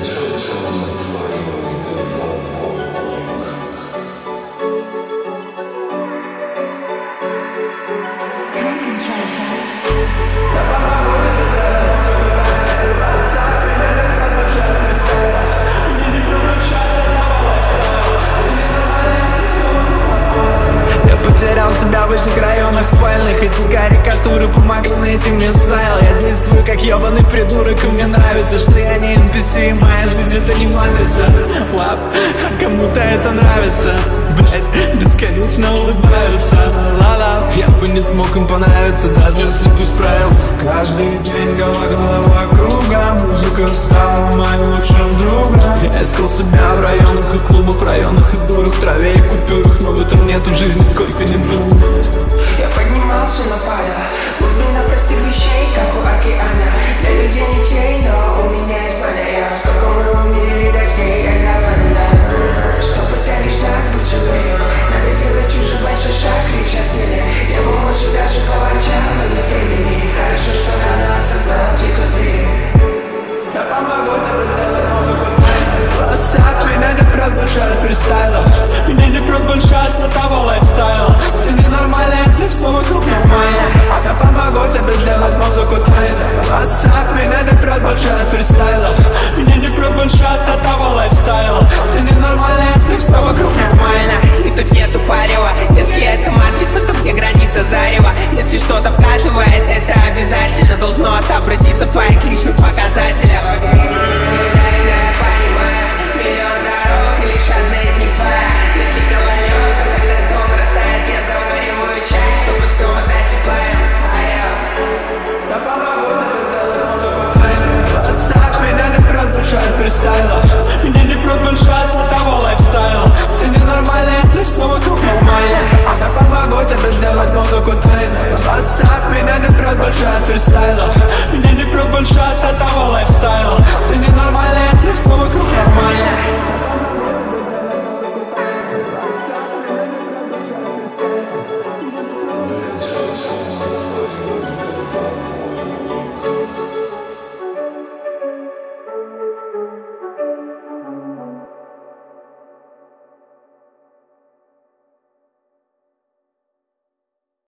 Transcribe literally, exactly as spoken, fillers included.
Потерял себя в этих районах спальных. Эти карикатуры помогли найти мне стайл. Я действую как ебаный придурок, и мне нравится, что я не эн пи си. Моя жизнь это не матрица. Лап, а кому-то это нравится. Блять, бесконечно улыбаются. Ла-ла, я бы не смог им понравиться, даже если бы справился. Каждый день голо-голова кругом. Музыка стала моим лучшим другом. Я искал себя в районах и клубах, в районах и дурах, в траве и купюрах. Но в этом нету жизни, сколько не думал. Я поднимался, но падал. Глубина простых вещей, как у океана. Для людей ничей, но у меня есть баня. Сколько мы увидели дождей, это банда. Что пытались так быть живым. Надо сделать уже большой шаг, кричат цели. Я бы, может, даже поворчал, но нет времени. Хорошо, что рано осознал, где тот берег. Я помогу тебе сделать музыку. Воссап, меня не прет больше от фристайла. Меня не прет больше от этого лайф-стайла. Ты ненормальная, если все вокруг нормально. Я помогу тебе сделать музыку тайной. Воссап, меня не прет больше от фристайла.